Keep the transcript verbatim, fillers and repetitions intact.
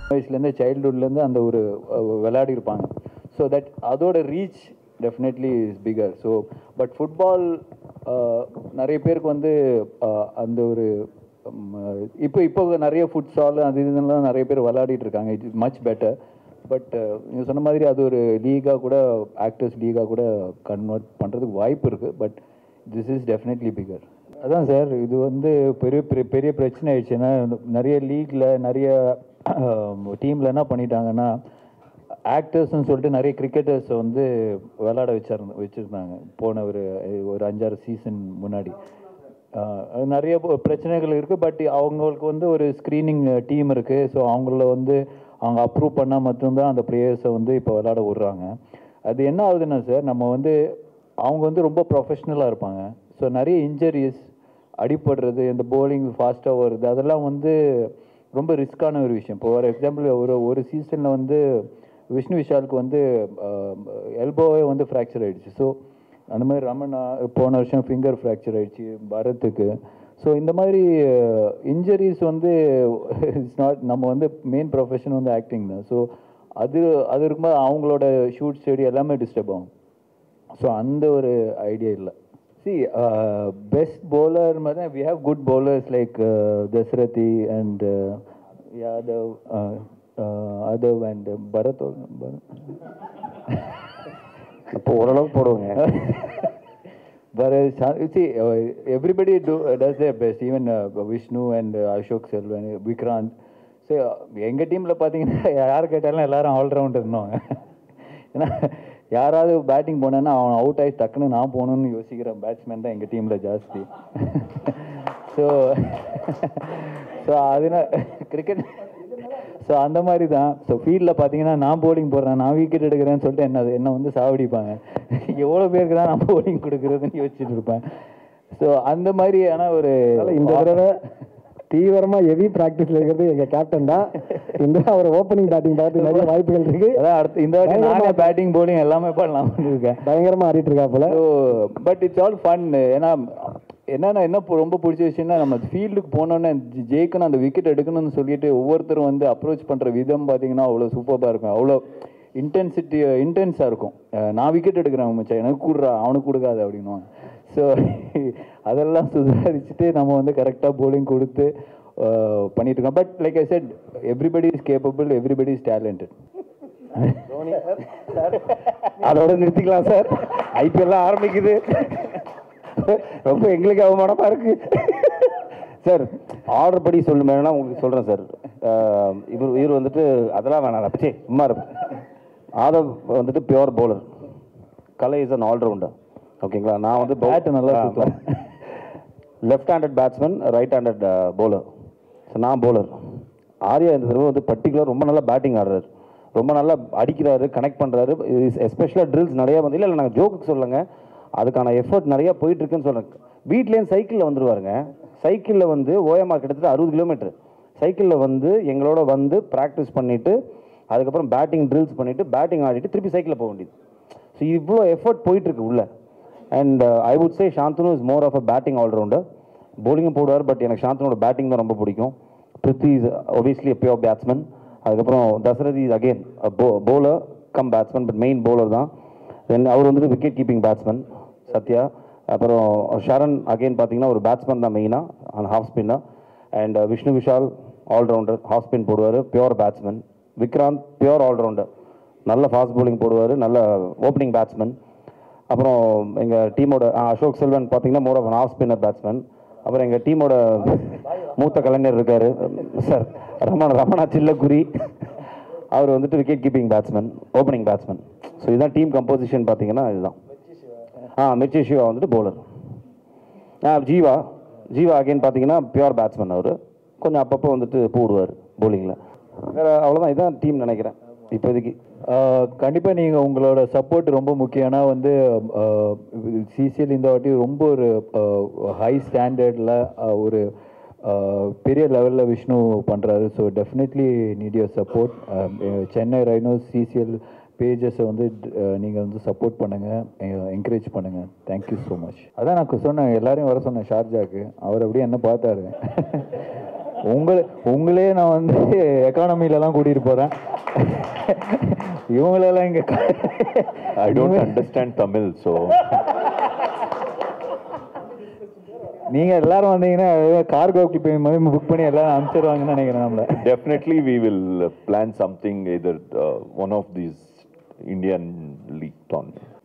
வயசுலேருந்து சைல்டுஹுட்லேருந்து அந்த ஒரு விளையாடி இருப்பாங்க. ஸோ தட் அதோட reach definitely is bigger. So but football நிறைய பேருக்கு வந்து அந்த ஒரு இப்போ இப்போ நிறைய ஃபுட்ஸால் அது இதெல்லாம் நிறைய பேர் விளையாடிட்டு இருக்காங்க. It is much better. But நீங்கள் சொன்ன மாதிரி அது ஒரு லீகாக கூட ஆக்டர்ஸ் லீகாக கூட கன்வெர்ட் பண்ணுறதுக்கு வாய்ப்பு இருக்குது. But this is definitely bigger. அதான் சார், இது வந்து பெரிய பெரிய பெரிய பிரச்சனை ஆயிடுச்சு. ஏன்னா நிறைய லீக்கில் நிறைய டீமில் என்ன பண்ணிட்டாங்கன்னா ஆக்டர்ஸ்ன்னு சொல்லிட்டு நிறைய கிரிக்கெட்டர்ஸை வந்து விளையாட வச்சிருந்த வச்சுருந்தாங்க போன ஒரு ஒரு அஞ்சாறு சீசன் முன்னாடி. நிறைய பிரச்சனைகள் இருக்குது. பட் அவங்களுக்கு வந்து ஒரு ஸ்க்ரீனிங் டீம் இருக்குது. ஸோ அவங்கள வந்து அவங்க அப்ரூவ் பண்ணால் மட்டும்தான் அந்த பிளேயர்ஸை வந்து இப்போ விளையாட விட்றாங்க. அது என்ன ஆகுதுன்னா சார், நம்ம வந்து அவங்க வந்து ரொம்ப ப்ரொஃபஷ்னலாக இருப்பாங்க. ஸோ நிறைய இன்ஜரிஸ் அடிப்படுறது, இந்த போலிங் ஃபாஸ்ட்டாக வருது, அதெல்லாம் வந்து ரொம்ப ரிஸ்க்கான ஒரு விஷயம். இப்போ ஃபார் எக்ஸாம்பிள் ஒரு ஒரு சீசனில் வந்து விஷ்ணு விஷாலுக்கு வந்து எல்போவே வந்து ஃப்ராக்சர் ஆகிடுச்சு. ஸோ அந்த மாதிரி ரமணா போன வருஷம் ஃபிங்கர் ஃப்ராக்சர் ஆகிடுச்சு பரத்துக்கு. ஸோ இந்த மாதிரி இன்ஜரிஸ் வந்து இட்ஸ் நாட், நம்ம வந்து மெயின் ப்ரொஃபஷன் வந்து ஆக்டிங் தான். ஸோ அது அது இருக்கும்போது அவங்களோட ஷூட் ஸ்டடி எல்லாமே டிஸ்டர்ப் ஆகும். ஸோ அந்த ஒரு ஐடியா இல்லை. சி பெஸ்ட் bowler மாதிரி we have good bowlers like uh, Dasarathi and uh, Yadav, uh, uh, Adav and uh, Bharat. அப்போ ஓரளவுக்கு போடுவாங்க. But uh, see, uh, everybody do uh, does their best. Even uh, Vishnu and uh, Ashok Selvan, Vikrant. So எங்கள் டீமில் பார்த்தீங்கன்னா யார் கேட்டாலும் எல்லாரும் allrounder இருந்தோம். ஏன்னா யாராவது பேட்டிங் போனேன்னா அவன் அவுட் ஆகி டக்குன்னு நான் போகணுன்னு யோசிக்கிற பேட்ஸ்மேன் தான் எங்கள் டீமில் ஜாஸ்தி. ஸோ ஸோ அதனால் கிரிக்கெட் ஸோ அந்த மாதிரி தான். ஸோ ஃபீல்டில் பார்த்தீங்கன்னா நான் போலிங் போடுறேன், நான் விக்கெட் எடுக்கிறேன்னு சொல்லிட்டு என்ன என்னை வந்து சாவடிப்பாங்க. எவ்வளோ பேருக்கு தான் நான் போலிங் கொடுக்குறதுன்னு யோசிச்சுட்டு இருப்பேன். ஸோ அந்த மாதிரி ஆனால் ஒரு இந்த தடவை தீவிரமாக ஹெவி ப்ராக்டிஸில் இருக்கிறது எங்கள் கேப்டன் தான். இந்த அவர் ஓப்பனிங் பேட்டிங் பார்த்து நிறைய வாய்ப்புகள் இருக்குது. அதான் அடுத்து இந்த வாட்டி நானே பேட்டிங் போலிங் எல்லாமே பண்ணலாம் இருக்கேன். பயங்கரமாக ஆடிட்டு இருக்கா போல. So but it's all fun. ஏன்னா என்னன்னா என்ன ரொம்ப பிடிச்ச விஷயம்னா நம்ம ஃபீல்டுக்கு போனோன்னே ஜெயிக்கணும், அந்த விக்கெட் எடுக்கணும்னு சொல்லிட்டு ஒவ்வொருத்தரும் வந்து அப்ரோச் பண்ணுற விதம் பார்த்தீங்கன்னா அவ்வளோ சூப்பராக இருக்கும். அவ்வளோ இன்டென்சிட்டி இன்டென்ஸாக இருக்கும். நான் விக்கெட் எடுக்கிறேன் மச்சான், எனக்கு கூடுறா, அவனுக்கு கொடுக்காது அப்படின்னுவாங்க. ஸோ அதெல்லாம் சுதாரிச்சுட்டு நம்ம வந்து கரெக்டாக போலிங் கொடுத்து பண்ணிட்டு இருக்கோம். But like I said, everybody is capable, everybody is talented. அதோட நிறுத்திக்கலாம் சார். ஐபிஎல்லாம் ஆரம்பிக்குது. ரொம்ப எங்களுக்கு அவமானமா இருக்கு சார். ஆர்டர் படி சொல்லணும்னா உங்களுக்கு சொல்கிறேன் சார். இவர் இவர் வந்துட்டு அதெல்லாம் வேணாம் அப்பச்சே சும்மா இருக்கும். ஆதவ் வந்துட்டு pure bowler, Kalai is an allrounder. ஓகேங்களா? நான் வந்து பேட் நல்லா சுற்றுவேன். Left handed batsman, right handed bowler. So நான் பவுலர். ஆர்யா இந்த தடவை வந்து பர்டிகுலர் ரொம்ப நல்லா பேட்டிங் ஆடுறாரு, ரொம்ப நல்லா அடிக்கிறாரு, கனெக்ட் பண்ணுறாரு. எஸ்பெஷலாக ட்ரில்ஸ் நிறையா வந்து இல்லை இல்லை நாங்கள் ஜோக்குக்கு சொல்லுங்க, அதுக்கான எஃபர்ட் நிறையா போயிட்டுருக்குன்னு சொல்கிறேன். வீட்லேயும் சைக்கிளில் வந்துடுவாருங்க. சைக்கிளில் வந்து ஓஎம்ஆர் கிட்டத்தட்ட அறுபது கிலோமீட்டர் சைக்கிளில் வந்து எங்களோட வந்து ப்ராக்டிஸ் பண்ணிவிட்டு அதுக்கப்புறம் பேட்டிங் ட்ரில்ஸ் பண்ணிவிட்டு பேட்டிங் ஆடிட்டு திருப்பி சைக்கிளில் போக வேண்டியது. ஸோ இவ்வளோ எஃபர்ட் போயிட்டுருக்கு உள்ள. And I would say Shanthanu is more of a batting allrounder. போலிங்கும் போடுவார், பட் எனக்கு சாந்தனோட பேட்டிங் தான் ரொம்ப பிடிக்கும். Prithvi is obviously a pure batsman. அதுக்கப்புறம் தசரதி இஸ் அகெயின் போ bowler cum batsman, but main bowler தான். தென் அவர் வந்துட்டு விக்கெட் கீப்பிங் பேட்ஸ்மேன் சத்யா. அப்புறம் ஷரண் அகெயின் பார்த்தீங்கன்னா ஒரு பேட்ஸ்மேன் தான் மெயினாக, அந்த half spinner. And Vishnu Vishal allrounder, half spin போடுவார், pure batsman. Vikranth pure allrounder, நல்ல ஃபாஸ்ட் பவுலிங் போடுவார், நல்ல ஓப்பனிங் பேட்ஸ்மேன். அப்புறம் எங்கள் டீமோட அசோக் செல்வன் பார்த்தீங்கன்னா more of an off spinner batsman. அப்புறம் எங்கள் டீமோட மூத்த கலைஞர் இருக்கார் சார், ரமண ரமணா சில்லக்குரி. அவர் வந்துட்டு wicket keeping batsman, opening batsman. So இதுதான் டீம் கம்போசிஷன் பார்த்தீங்கன்னா இதுதான். ஆ மிர்ச்சி சிவா வந்துட்டு பவுலர். ஆ ஜீவா ஜீவா அகைன் பார்த்தீங்கன்னா பியோர் பேட்ஸ்மேன். அவர் கொஞ்சம் அப்பப்போ வந்துட்டு போடுவார் போலிங்கில். வேறு அவ்வளோதான், இதுதான் டீம் நினைக்கிறேன் இப்போதைக்கு. கண்டிப்பாக நீங்கள் உங்களோட சப்போர்ட் ரொம்ப முக்கியம். ஏன்னா வந்து சிசிஎல் இந்த வாட்டி ரொம்ப ஒரு ஹை ஸ்டாண்டர்டில் ஒரு பெரிய லெவலில் விஷ்ணு பண்ணுறாரு. So definitely need your support. Chennai rhinos CCL பேஜஸை வந்து நீங்கள் வந்து சப்போர்ட் பண்ணுங்கள், என்கரேஜ் பண்ணுங்கள். Thank you so much. அதான் நான் சொன்னேன், எல்லாரையும் வர சொன்னேன் ஷார்ஜாக்கு. அவர் அப்படியே என்ன பார்த்தாரு. உங்களை உங்களே நான் வந்து எக்கானமிலலாம் கூட்டிகிட்டு போகிறேன், இவங்களெல்லாம் இங்கே I don't understand Tamil, so நீங்கள் எல்லாரும் வந்தீங்கன்னா கார்கோக்கு போய் மாதிரி புக் பண்ணி எல்லாரும் அனுப்பிச்சிடுவாங்கன்னு நினைக்கிறேன் நம்மள. definitely we will uh, plan something, either uh, one of these Indian league tournaments.